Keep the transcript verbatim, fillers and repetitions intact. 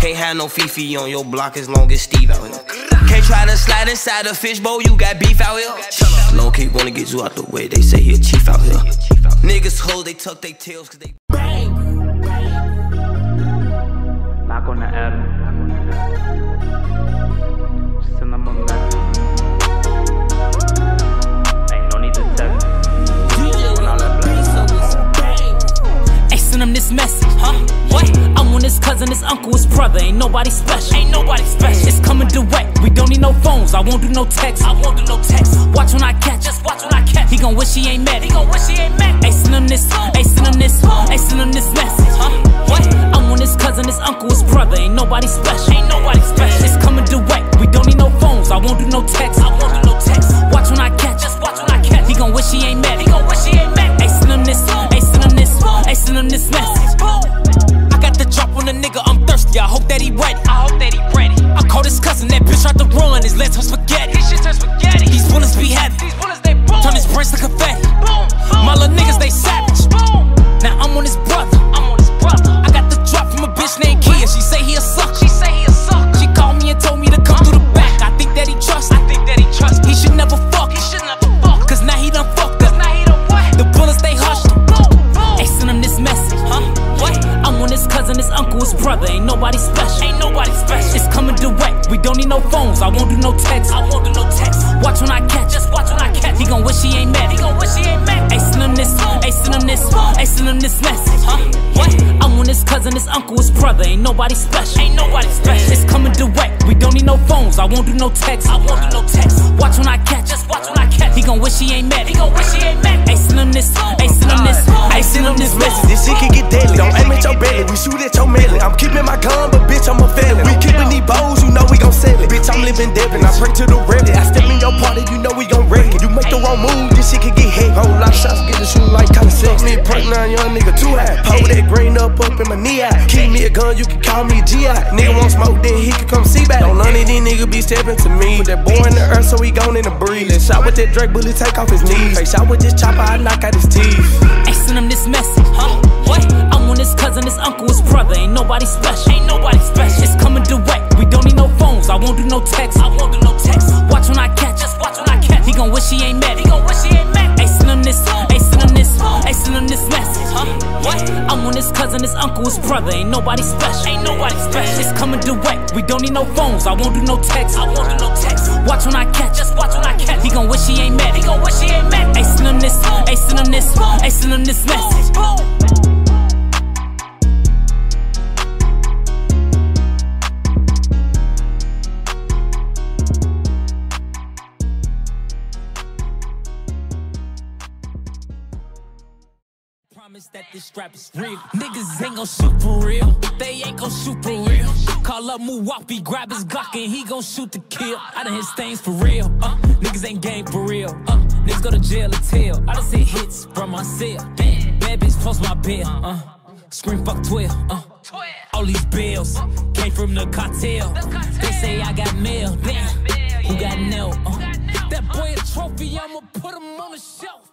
Can't have no Fifi on your block as long as Steve out here. Can't try to slide inside a fishbowl, you got beef out here. Long K wanna get you out the way, they say he a chief out here. Niggas hold, they tuck they tails cause they bang. Knock on the Adam. Send them a message. Ain't no need to text. Hey, send him this message, huh? What? I'm on his cousin, his uncle, his brother. Ain't nobody special. Ain't nobody special. It's coming direct. We don't need no phones. I won't do no text. I won't do no text. Watch when I catch. Just watch when I catch. He gon' wish he ain't met. He gon' wish he ain't met. Hey, send him this. Hey, send him this. Hey, send him this message, huh? What? I'm on his cousin, his uncle, his brother. Ain't nobody special. Ain't nobody special. It's coming direct. We don't need no phones. I won't do no text. I won't do no text. Watch when I catch. Just watch when I catch. He gon' wish he ain't met. He gon' wish he ain't met. Hey, send him this. Hey, send him this. Hey, send him this message. I got the drop on the nigga. I'm thirsty. I hope that he ready. I hope that he ready. I called his cousin. That bitch tried to run. His legs turn spaghetti. His shit turn spaghetti. These bullets be heavy. These bullets they boom. Turn his brains to confetti. Boom. My little niggas they savage. Boom. Now I'm on his brother. I'm on his brother. I got the drop from a bitch named Kia. She say he a sucker. She say he a sucker. She called me and told me to come through the back. I think that he trust. I think that he trust. He should never fuck. He should never fuck. Cause now he done fucked up. Now he done what? The bullets they hushed. Boom. Boom. Hey, send him this message, huh? What? I'm on his cousin, his uncle, his brother. Ain't nobody special. Ain't nobody special. It's coming direct. We don't need no phones. I won't do no text. I won't do no text. Watch when I catch. Just watch when I catch. He gon' wish he ain't met. He gon' wish he ain't met. Hey, send him this. Hey, send him this. Hey, send him this message, huh? What? I'm on his cousin, his uncle, his brother. Ain't nobody special. Ain't nobody special. It's coming direct. We don't need no phones. I won't do no text. I won't do no text. Watch when I catch. Just watch when I catch. He gon' wish he ain't met. He gon' wish he ain't met. Hey, send him this. Hey, send him this. Hey, send him this message. This shit can get deadly. Don't aim at your belly. We shoot at your melon. I'm keeping my gun, but bitch, I'm a felon. We keeping these bows, you know we gon' sell it. Bitch, I'm living Devin. I pray to the relic. I step in your party, you know we gon' wreck it. You make the wrong move, this shit can get hit. Whole lot of shots get the shooting like kinda sex. Me a perk nine, young nigga too high. Pull that green up up in my knee eye. Keep me a gun, you can call me a G I. Nigga want smoke, then he can come see back. Don't none of these niggas be stepping to me. Put that boy in the earth so he gone in the breeze. Let's shot with that Drake bullet, take off his knees. Face shot with this chopper, I knock out his teeth. Hey, send him this message, huh? What? I'm on his cousin, his uncle, his brother. Ain't nobody special. Ain't nobody special. It's coming direct. We don't need no phones. I won't do no text. I won't do no text. Watch when I catch. Just watch when I catch. He gon' wish he ain't met. He gon' wish he ain't met. Hey, send him this. Hey, send him this. Hey, send him this message, huh? What? I'm on his cousin, his uncle, his brother. Ain't nobody special. Ain't nobody special. It's coming direct. We don't need no phones. I won't do no text. I won't do no text. Watch when I catch. Just watch when I catch. He gon' wish he ain't met. He gon' wish he ain't met. Hey, send him this. Hey, send him this. Hey, send him this message. That this strap is real. Niggas ain't gon' shoot for real. They ain't gon' shoot for real. Call up 𝘉𝘁𝘐𝑵, grab his Glock and he gon' shoot to kill. I done hit things for real. Uh, niggas ain't game for real. Uh, niggas go to jail or tell. I done see hits from my cell. Damn, bad bitch post my bill. Uh, scream fuck twelve. Uh, all these bills came from the cartel. They say I got mail. Damn, who got nailed? Uh, that boy a trophy. I'ma put him on the shelf.